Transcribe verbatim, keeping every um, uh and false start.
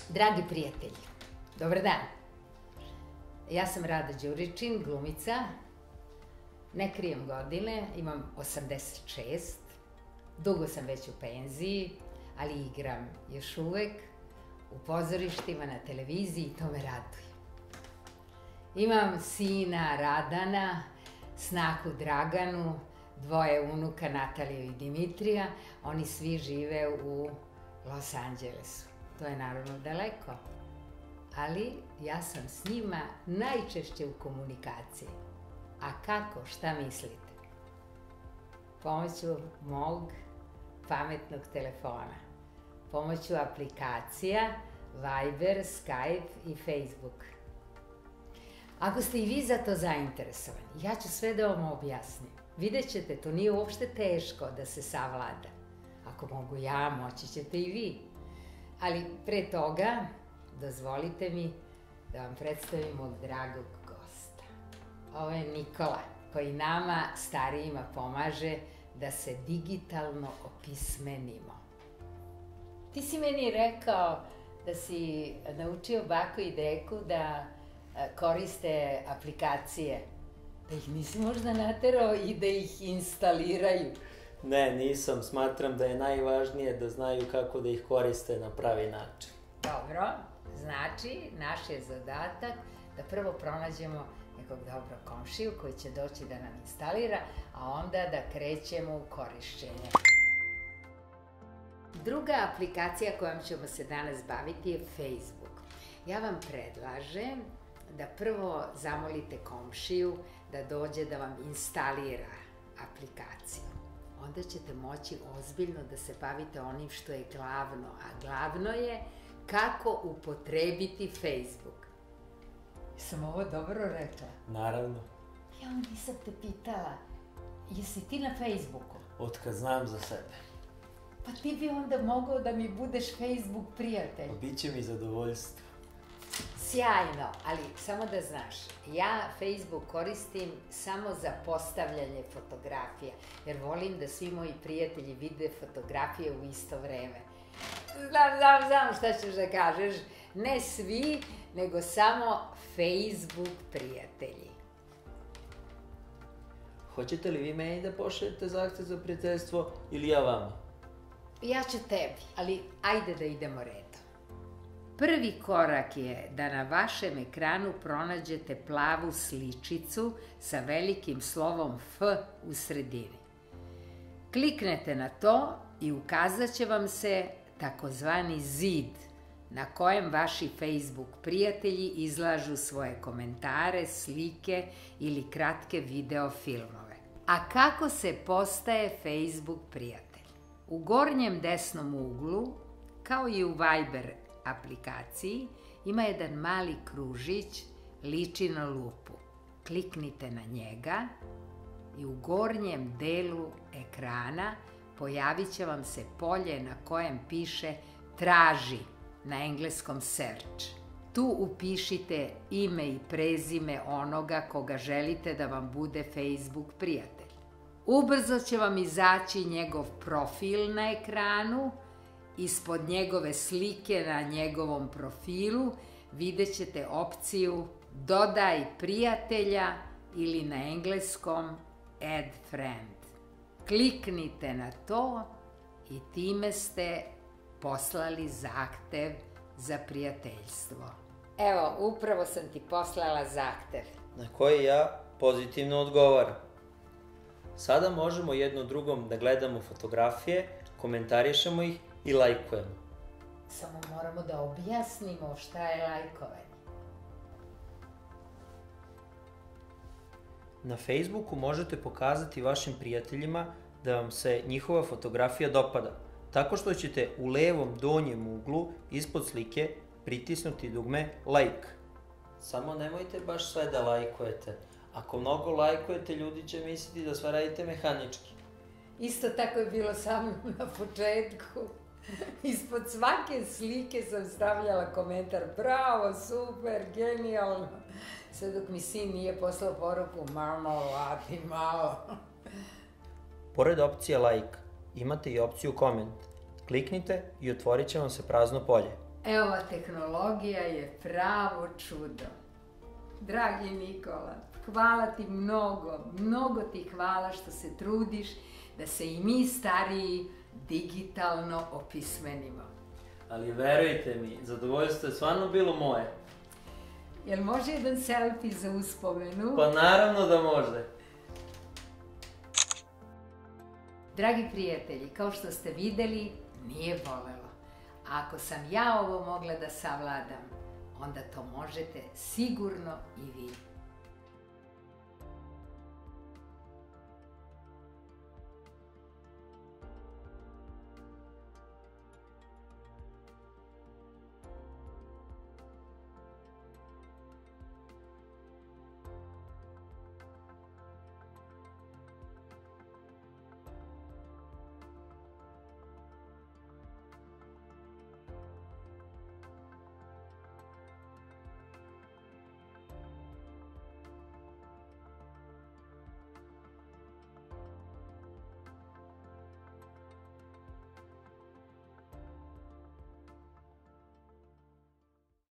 Dragi prijatelji, dobar dan. Ja sam Rada Đuričin, glumica. Ne krijem godine, imam osamdeset šest. Dugo sam već u penziji, ali igram još uvek u pozorištima, na televiziji i to me raduje. Imam sina Radana, snahu Draganu, dvoje unuka Nataliju i Dimitrija. Oni svi žive u Los Angelesu. To je naravno daleko, ali ja sam s njima najčešće u komunikaciji. A kako, šta mislite? Pomoću mog pametnog telefona, pomoću aplikacija Viber, Skype i Facebook. Ako ste i vi za to zainteresovani, ja ću sve da vam objasnim. Vidjet ćete, to nije uopšte teško da se savlada. Ako mogu ja, moći ćete i vi. Ali pre toga, dozvolite mi da vam predstavim mog dragog gosta. Ovo je Nikola, koji nama, starijima, pomaže da se digitalno opismenimo. Ti si meni rekao da si naučio baku i deku da koriste aplikacije. Da ih nisi možda naterao i da ih instaliraju? Ne, nisam. Smatram da je najvažnije da znaju kako da ih koriste na pravi način. Dobro, znači naš je zadatak da prvo pronađemo nekog dobrog komšiju koji će doći da nam instalira, a onda da krećemo u korišćenje. Druga aplikacija kojom ćemo se danas baviti je Facebook. Ja vam predlažem da prvo zamolite komšiju da dođe da vam instalira aplikaciju. Onda ćete moći ozbiljno da se bavite onim što je glavno, a glavno je kako upotrebiti Facebook. Jesam ovo dobro rekla? Naravno. Ja nisam te pitala, jesi ti na Facebooku? Otkad znam za sebe. Pa ti bi onda mogao da mi budeš Facebook prijatelj. Biće mi zadovoljstvo. Sjajno, ali samo da znaš, ja Facebook koristim samo za postavljanje fotografija, jer volim da svi moji prijatelji vide fotografije u isto vreme. Znam, znam, znam šta ćeš da kažeš, ne svi, nego samo Facebook prijatelji. Hoćete li vi meni da pošaljete zahtev za prijateljstvo ili ja vama? Ja ću tebi, ali ajde da idemo redom. Prvi korak je da na vašem ekranu pronađete plavu sličicu sa velikim slovom F u sredini. Kliknete na to i ukazat će vam se takozvani zid na kojem vaši Facebook prijatelji izlažu svoje komentare, slike ili kratke video filmove. A kako se postaje Facebook prijatelj? U gornjem desnom uglu, kao i u Viber aplikaciji, ima jedan mali kružić, liči na lupu. Kliknite na njega i u gornjem delu ekrana pojavit će vam se polje na kojem piše traži, na engleskom search. Tu upišite ime i prezime onoga koga želite da vam bude Facebook prijatelj. Ubrzo će vam izaći njegov profil na ekranu. Ispod njegove slike na njegovom profilu vidjet ćete opciju Dodaj prijatelja ili na engleskom Add friend. Kliknite na to i time ste poslali zahtev za prijateljstvo. Evo, upravo sam ti poslala zahtev. Na koji ja pozitivno odgovaram. Sada možemo jedno drugom da gledamo fotografije, komentarišemo ih i lajkujemo. Samo moramo da objasnimo šta je lajkovanje. Na Facebooku možete pokazati vašim prijateljima da vam se njihova fotografija dopada, tako što ćete u levom donjem uglu ispod slike pritisnuti dugme like. Samo nemojte baš sve da lajkujete. Ako mnogo lajkujete, ljudi će misliti da sve radite mehanički. Isto tako je bilo sa mnom na početku. Ispod svake slike sam stavljala komentar bravo, super, genijalno. Sve dok mi sin nije poslao poruku mama, lati malo. Pored opcije like, imate i opciju koment. Kliknite i otvorit će vam se prazno polje. E, ova tehnologija je pravo čudo. Dragi Nikola, hvala ti mnogo, mnogo ti hvala što se trudiš da se i mi stariji digitalno opismenimo. Ali verujte mi, zadovoljstvo je stvarno bilo moje. Jel može jedan selfie za uspomenu? Pa naravno da može. Dragi prijatelji, kao što ste videli, nije bolelo. A ako sam ja ovo mogla da savladam, onda to možete sigurno i vi.